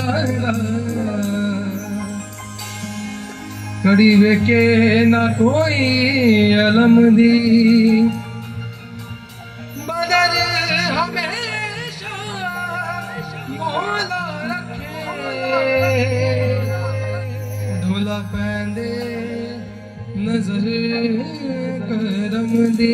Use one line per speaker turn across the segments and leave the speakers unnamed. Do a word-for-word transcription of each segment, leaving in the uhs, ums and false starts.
यारा कड़ी वेके ना कोई अलम दी बदल हमेशा मौला रखे ढोला पैंदे नजर करम दी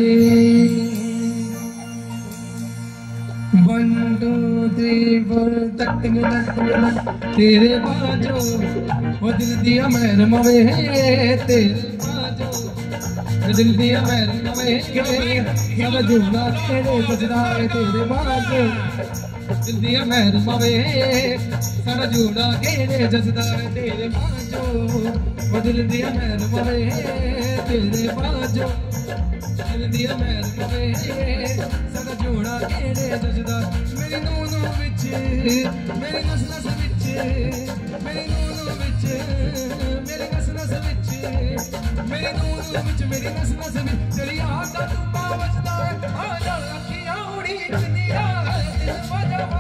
वन टू थ्री फोर तक तेरे बाजो वो दिल दिया मेहर मवे तेरे बाजो दिल दिया मेहर मवे सब जुड़ा तेरे सजदा तेरे बाजो दिल दिया मेहर मवे सब जुड़ा तेरे सजदा तेरे बाजो वो दिल दिया मेहर मवे तेरे बाजो दिल दिया मेहर मवे सब जुड़ा तेरे सजदा मेरी नूनू विच मेरी नस नस विच मेरी नूनू विच मेरी नस नस विच मेरी नूनू विच मेरी नस नस विच तेरी याद दा तुपा वजदा है आ जा अखियां उड़ी दिया दिल वजवा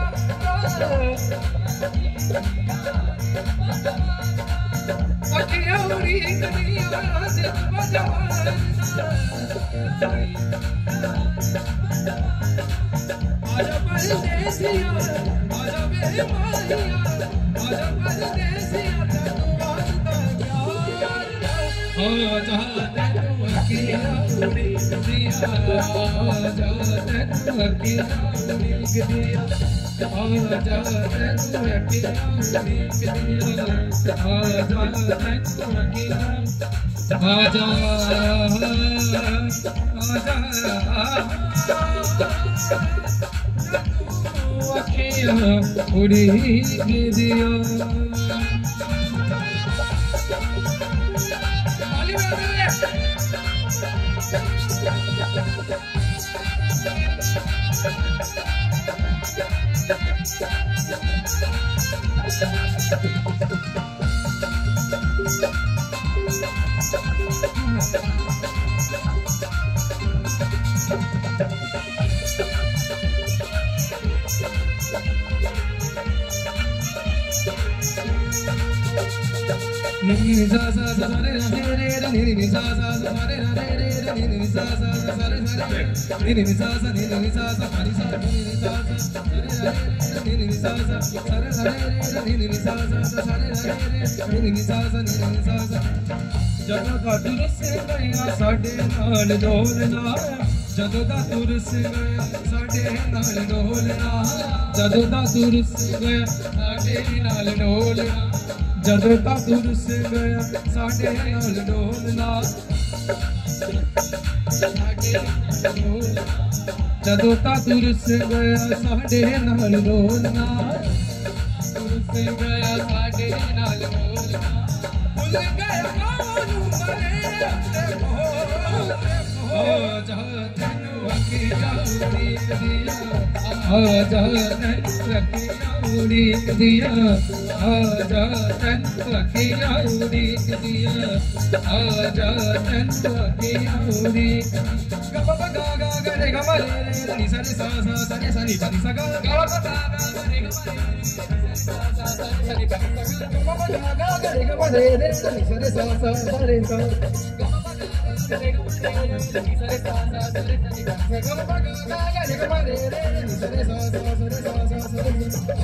अखियां उड़ी दिया दिल वजवा आजा परदेसिया आजा मेरे माहिया आजा परदेसिया तेनू वास्ता प्यार आजा तेनू अखियां उड़ी दिया आजा तेनू अखियां उड़ी दिया आजा तेनू अखियां उड़ी दिया आजा तेनू अखियां आजा आजा अखियां उड़ी दिया Nini sa sa sa re re re re nini sa sa sa re re re re nini sa sa sa re re nini sa sa nini sa sa pari sa nini sa sa nini sa sa sa re re nini sa sa sa re re nini sa sa nini sa sa ਜਦੋਂ ਦਾ ਤੁਰਸ ਗਿਆ ਸਾਡੇ ਨਾਲ ਡੋਲਣਾ ਜਦੋਂ ਦਾ ਤੁਰਸ ਗਿਆ ਸਾਡੇ ਨਾਲ ਡੋਲਣਾ ਜਦੋਂ ਦਾ ਤੁਰਸ ਗਿਆ ਸਾਡੇ ਨਾਲ ਡੋਲਣਾ ਜਦੋਂ ਤਾਂ ਤੁਰਸ ਗਿਆ ਸਾਡੇ ਨਾਲ ਡੋਲਣਾ ਜਦੋਂ ਤਾਂ ਤੁਰਸ ਗਿਆ ਸਾਡੇ ਨਾਲ ਡੋਲਣਾ ਤੁਰਸ ਗਿਆ ਸਾਡੇ ਨਾਲ ਡੋਲਣਾ ਭੁੱਲ ਗਿਆ ਕਾਹਨੂੰ ਮਰੇ ਹੋ ਜਾ ਤੈਨੂੰ ਅਖੀਆਂ ਉੜੀ ਦੀਆਂ ਆਜਾ ਤੈਨੂੰ ਅਖੀਆਂ ਉੜੀ ਦੀਆਂ आजा तैनू अखियां उड़ी दिया आजा तैनू अखियां उड़ी ग प प ग ग ग रे ग म रे रे नि सा रे सा सा सा रे सा नि प नि सा ग ग प प ग ग रे ग म रे सा सा सा रे सा नि प ग ग प प ग ग रे ग म रे रे सा नि सा रे सा सा सा रे सा ग प प ग रे ग म रे नि सा रे सा सा सा रे सा नि ग ग प प ग ग रे ग म रे रे नि सा रे सा सा सा रे सा सा सा रे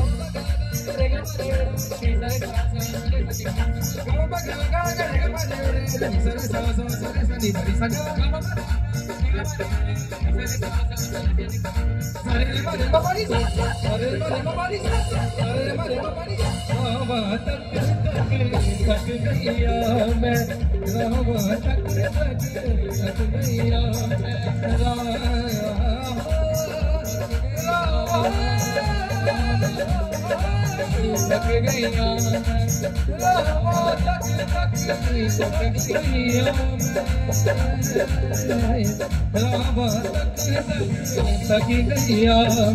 तक गईया तक गईया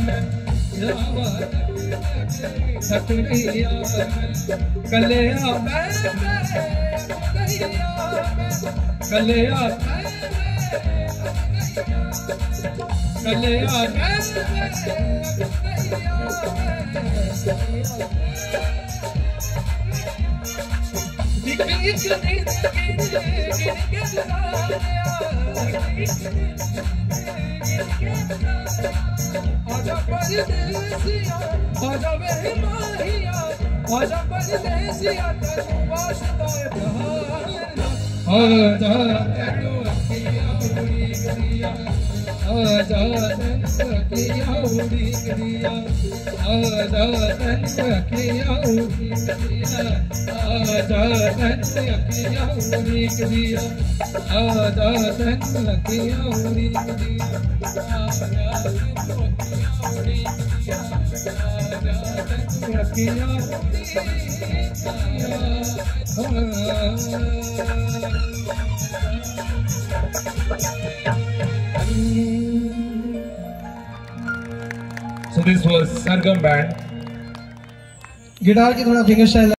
थक गईया कलिया कलिया कले आ आजा परदेसिया आजा वे माहिया आजा परदेसिया तेनू वास्ता प्यार आजा तेनू अखियां उड़ी गलियां आजा तेनू अखियां उड़ी गलियां आजा तेनू अखियां उड़ी गलियां आजा तेनू अखियां उड़ी गलियां आजा तेनू अखियां उड़ी गलियां आजा तेनू अखियां उड़ी गलियां आजा तेनू अखियां उड़ी गलियां। So this was Sargam band.
Guitar की थोड़ा फिंगर स्टाइल